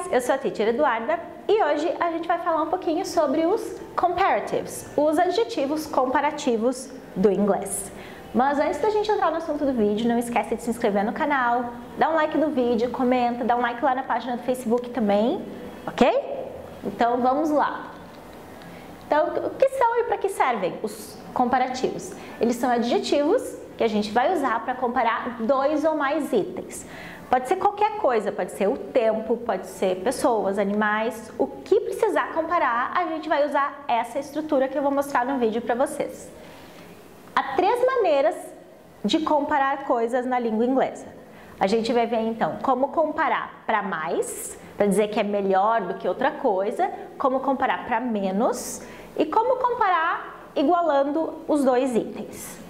eu sou a Teacher Eduarda e hoje a gente vai falar um pouquinho sobre os comparatives, os adjetivos comparativos do inglês. Mas antes da gente entrar no assunto do vídeo, não esquece de se inscrever no canal, dá um like no vídeo, comenta, dá um like lá na página do Facebook também, ok? Então vamos lá. Então, o que são e para que servem os comparativos? Eles são adjetivos que a gente vai usar para comparar dois ou mais itens. Pode ser qualquer coisa, pode ser o tempo, pode ser pessoas, animais. O que precisar comparar, a gente vai usar essa estrutura que eu vou mostrar no vídeo para vocês. Há 3 maneiras de comparar coisas na língua inglesa. A gente vai ver então como comparar para mais, para dizer que é melhor do que outra coisa, como comparar para menos e como comparar igualando os dois itens.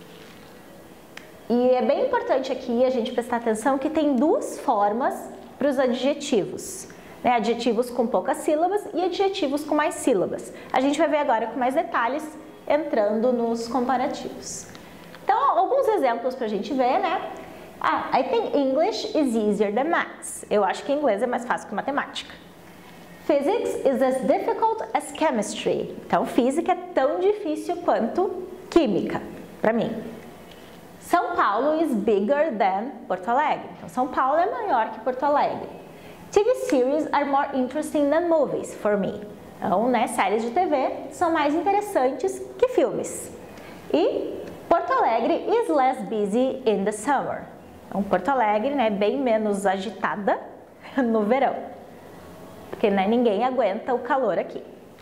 E é bem importante aqui a gente prestar atenção que tem 2 formas para os adjetivos, né? Adjetivos com poucas sílabas e adjetivos com mais sílabas. A gente vai ver agora com mais detalhes entrando nos comparativos. Então, alguns exemplos para a gente ver, né? I think English is easier than maths. Eu acho que inglês é mais fácil que matemática. Physics is as difficult as chemistry. Então, física é tão difícil quanto química, para mim. São Paulo is bigger than Porto Alegre. Então, São Paulo é maior que Porto Alegre. TV series are more interesting than movies for me. Então, né, séries de TV são mais interessantes que filmes. E Porto Alegre is less busy in the summer. Então, Porto Alegre, né, bem menos agitada no verão. Porque, né, ninguém aguenta o calor aqui.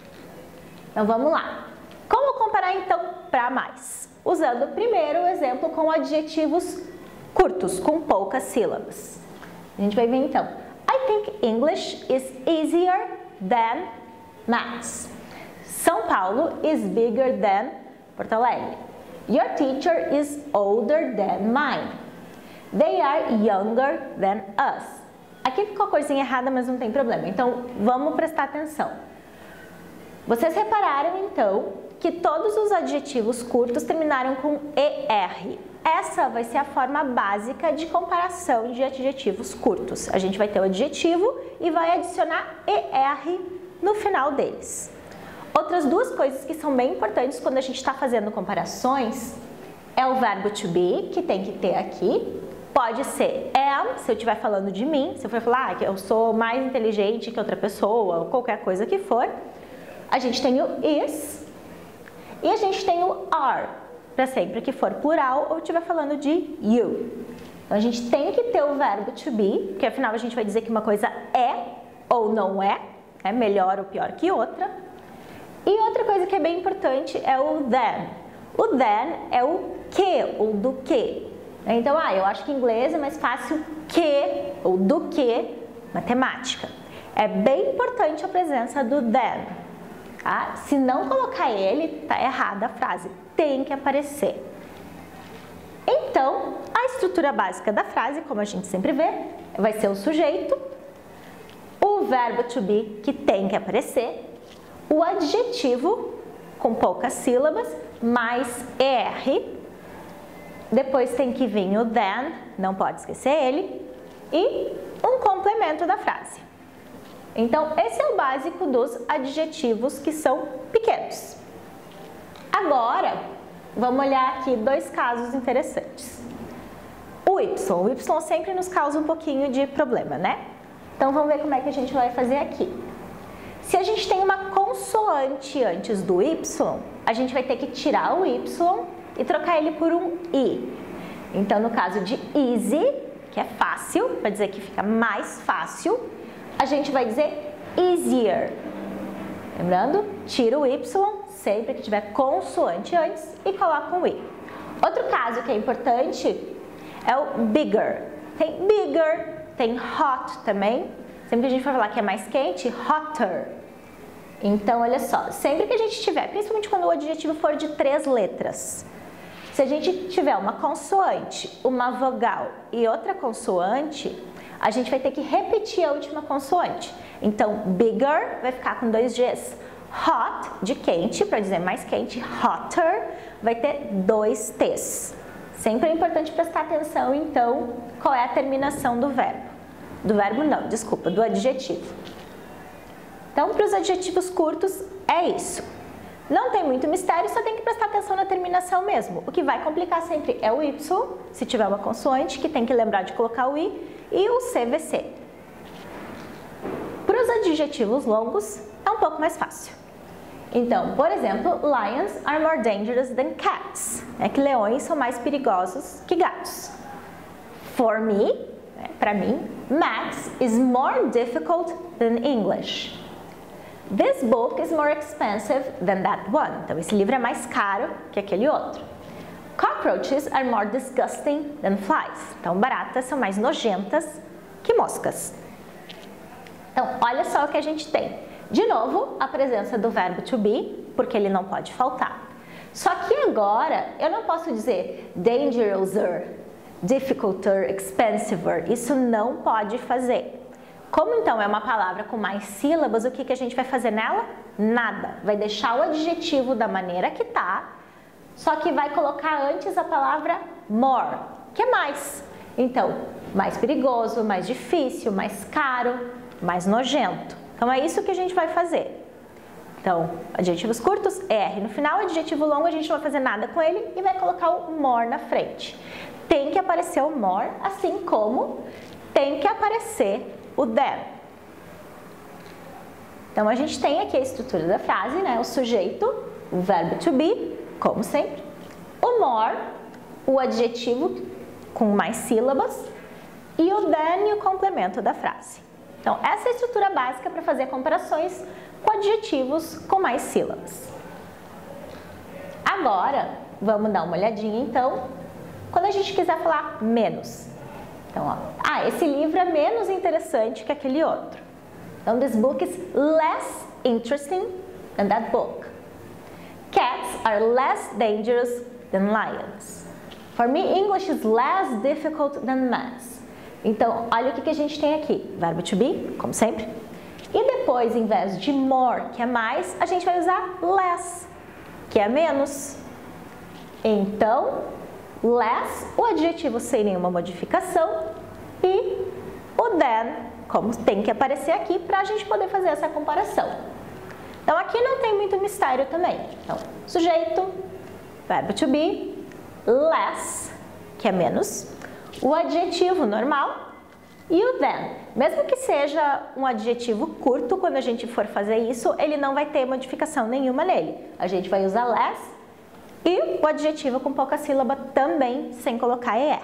Então, vamos lá. Como comparar, então, para mais? Usando primeiro o exemplo com adjetivos curtos, com poucas sílabas. A gente vai ver, então. I think English is easier than maths. São Paulo is bigger than Porto Alegre. Your teacher is older than mine. They are younger than us. Aqui ficou a coisinha errada, mas não tem problema. Então, vamos prestar atenção. Vocês repararam, então, que todos os adjetivos curtos terminaram com ER. Essa vai ser a forma básica de comparação de adjetivos curtos. A gente vai ter o adjetivo e vai adicionar ER no final deles. Outras 2 coisas que são bem importantes quando a gente está fazendo comparações é o verbo to be, que tem que ter aqui. Pode ser am, se eu estiver falando de mim, se eu for falar que eu sou mais inteligente que outra pessoa, ou qualquer coisa que for. A gente tem o is e a gente tem o are, para sempre que for plural ou estiver falando de you. Então, a gente tem que ter o verbo to be, porque afinal a gente vai dizer que uma coisa é ou não é melhor ou pior que outra. E outra coisa que é bem importante é o then. O then é o que, ou do que. Então, eu acho que inglês é mais fácil que, ou do que, matemática. É bem importante a presença do then. Tá? Se não colocar ele, tá errada a frase. Tem que aparecer. Então, a estrutura básica da frase, como a gente sempre vê, vai ser o sujeito, o verbo to be, que tem que aparecer, o adjetivo, com poucas sílabas, mais ER. Depois tem que vir o then, não pode esquecer ele, e um complemento da frase. Então, esse é o básico dos adjetivos que são pequenos. Agora, vamos olhar aqui 2 casos interessantes. O Y sempre nos causa um pouquinho de problema, né? Então, vamos ver como é que a gente vai fazer aqui. Se a gente tem uma consoante antes do Y, a gente vai ter que tirar o Y e trocar ele por um I. Então, no caso de easy, que é fácil, para dizer que fica mais fácil, a gente vai dizer easier. Lembrando, tira o Y sempre que tiver consoante antes e coloca um I. Outro caso que é importante é o bigger. Tem bigger, tem hot também. Sempre que a gente for falar que é mais quente, hotter. Então, olha só, sempre que a gente tiver, principalmente quando o adjetivo for de 3 letras, se a gente tiver uma consoante, uma vogal e outra consoante, a gente vai ter que repetir a última consoante. Então, bigger vai ficar com 2 Gs. Hot, de quente, para dizer mais quente, hotter, vai ter 2 T's. Sempre é importante prestar atenção, então, qual é a terminação do verbo. Do verbo não, desculpa, do adjetivo. Então, para os adjetivos curtos, é isso. Não tem muito mistério, só tem que prestar atenção na terminação mesmo. O que vai complicar sempre é o Y, se tiver uma consoante, que tem que lembrar de colocar o I, e o CVC. Para os adjetivos longos, é um pouco mais fácil. Então, por exemplo, lions are more dangerous than cats. É que leões são mais perigosos que gatos. For me, para mim, maths is more difficult than English. This book is more expensive than that one. Então, esse livro é mais caro que aquele outro. Cockroaches are more disgusting than flies. Então, baratas são mais nojentas que moscas. Então, olha só o que a gente tem. De novo, a presença do verbo to be, porque ele não pode faltar. Só que agora, eu não posso dizer dangerouser, difficulter, expensiver. Isso não pode fazer. Como então é uma palavra com mais sílabas, o que a gente vai fazer nela? Nada. Vai deixar o adjetivo da maneira que tá, só que vai colocar antes a palavra more, que é mais. Então, mais perigoso, mais difícil, mais caro, mais nojento. Então, é isso que a gente vai fazer. Então, adjetivos curtos, R no final, adjetivo longo, a gente não vai fazer nada com ele e vai colocar o more na frente. Tem que aparecer o more, assim como tem que aparecer o than. Então, a gente tem aqui a estrutura da frase, né? O sujeito, o verbo to be, como sempre, o more, o adjetivo com mais sílabas e o than e o complemento da frase. Então, essa é a estrutura básica para fazer comparações com adjetivos com mais sílabas. Agora, vamos dar uma olhadinha, então, quando a gente quiser falar menos. Então, ó, esse livro é menos interessante que aquele outro. Então, this book is less interesting than that book. Cats are less dangerous than lions. For me, English is less difficult than maths. Então, olha o que a gente tem aqui. Verbo to be, como sempre. E depois, em vez de more, que é mais, a gente vai usar less, que é menos. Então, less, o adjetivo sem nenhuma modificação, e o than, como tem que aparecer aqui, para a gente poder fazer essa comparação. Então, aqui não tem muito mistério também. Então, sujeito, verbo to be, less, que é menos, o adjetivo normal e o than. Mesmo que seja um adjetivo curto, quando a gente for fazer isso, ele não vai ter modificação nenhuma nele. A gente vai usar less e o adjetivo com pouca sílaba também, sem colocar ER.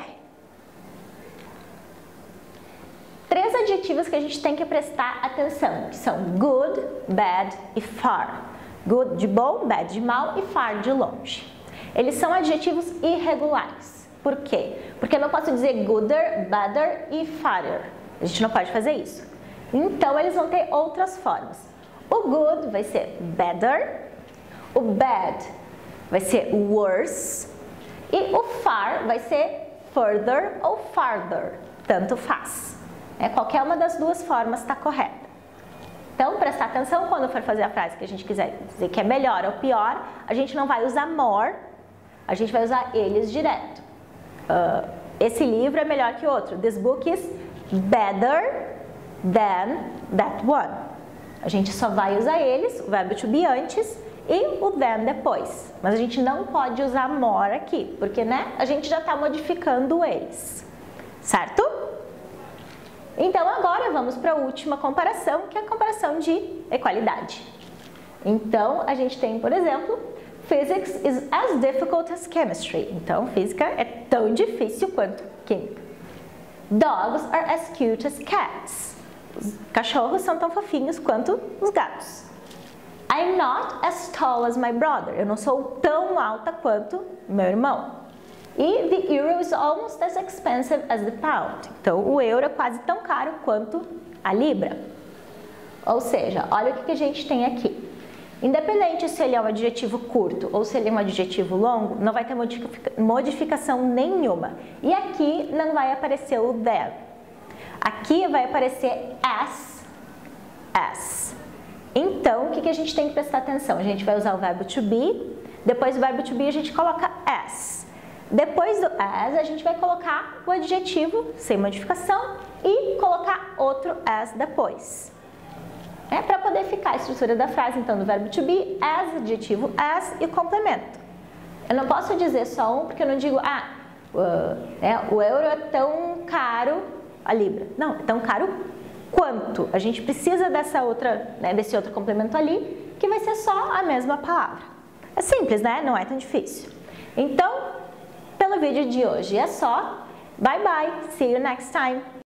3 adjetivos que a gente tem que prestar atenção, que são good, bad e far. Good de bom, bad de mal e far de longe. Eles são adjetivos irregulares. Por quê? Porque eu não posso dizer gooder, badder e farther. A gente não pode fazer isso. Então, eles vão ter outras formas. O good vai ser better, o bad vai ser worse e o far vai ser further ou farther. Tanto faz. Qualquer uma das duas formas está correta. Então, prestar atenção quando for fazer a frase que a gente quiser dizer que é melhor ou pior, a gente não vai usar more, a gente vai usar eles direto. Esse livro é melhor que o outro. This book is better than that one. A gente só vai usar eles, o verbo to be antes e o than depois. Mas a gente não pode usar more aqui, porque a gente já está modificando eles. Certo? Então, agora vamos para a última comparação, que é a comparação de equalidade. Então, a gente tem, por exemplo, Physics is as difficult as chemistry. Então, física é tão difícil quanto química. Dogs are as cute as cats. Os cachorros são tão fofinhos quanto os gatos. I'm not as tall as my brother. Eu não sou tão alta quanto meu irmão. E the euro is almost as expensive as the pound. Então, o euro é quase tão caro quanto a libra. Ou seja, olha o que a gente tem aqui. Independente se ele é um adjetivo curto ou se ele é um adjetivo longo, não vai ter modificação nenhuma. E aqui não vai aparecer o than. Aqui vai aparecer as. Então, o que a gente tem que prestar atenção? A gente vai usar o verbo to be, depois do verbo to be a gente coloca as. Depois do as, a gente vai colocar o adjetivo sem modificação e colocar outro as depois. Para poder ficar a estrutura da frase, então, do verbo to be, as, adjetivo as e complemento. Eu não posso dizer só um, porque eu não digo, o euro é tão caro, a libra. Não, é tão caro quanto. A gente precisa dessa outra, desse outro complemento ali, que vai ser só a mesma palavra. É simples, né? Não é tão difícil. Então, pelo vídeo de hoje é só. Bye bye, see you next time!